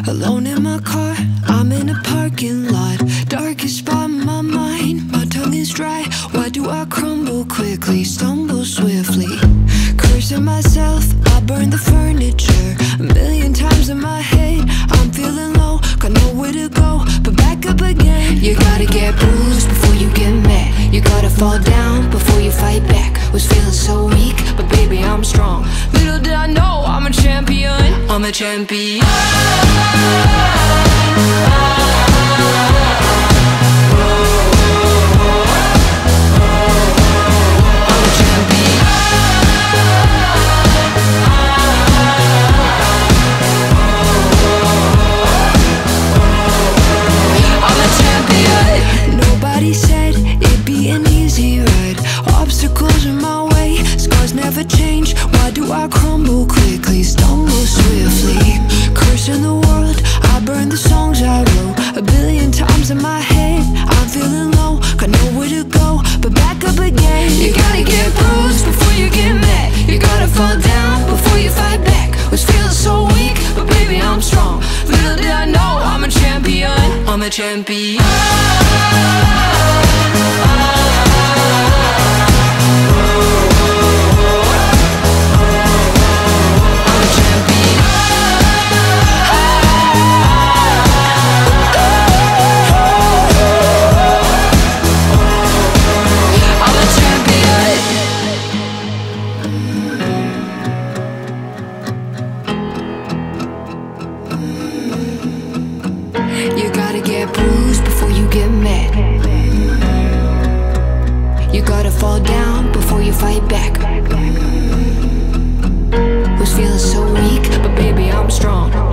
Alone in my car, I'm in a parking lot. Darkest spot in my mind, my tongue is dry. Why do I crumble quickly, stumble swiftly? Cursing myself, I burn the furniture. A million times in my head, I'm feeling low, got nowhere to go, but back up again. You gotta get bruised before you get mad. You gotta fall down before you fight back. Was feeling so weak, but baby I'm strong. Little did I know I'm a champion. I'm a champion. Nobody said it'd be an easy ride. Obstacles in my way, scars never change. Why do I crumble quickly, stumble swiftly? Cursing the world, I burn the songs I wrote. A billion times in my head, I'm feeling low, got nowhere to go, but back up again. You gotta get bruised before you get mad. You gotta fall down before you fight back. Was feeling so weak, but baby I'm strong. Little did I know I'm a champion. I'm a champion. You gotta get bruised before you get mad. You gotta fall down before you fight back. Was feeling so weak, but baby I'm strong.